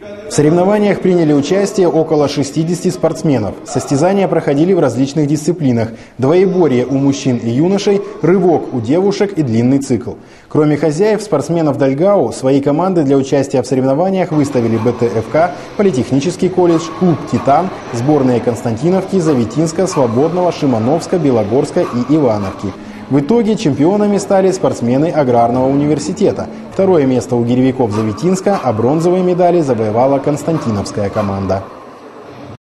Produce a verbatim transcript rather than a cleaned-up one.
В соревнованиях приняли участие около шестидесяти спортсменов. Состязания проходили в различных дисциплинах: двоеборье у мужчин и юношей, рывок у девушек и длинный цикл. Кроме хозяев, спортсменов Дальгау, свои команды для участия в соревнованиях выставили бэ тэ эф ка, Политехнический колледж, клуб «Титан», сборные Константиновки, Завитинска, Свободного, Шимановска, Белогорска и Ивановки. В итоге чемпионами стали спортсмены Аграрного университета. Второе место у гиревиков Завитинска, а бронзовые медали завоевала Константиновская команда.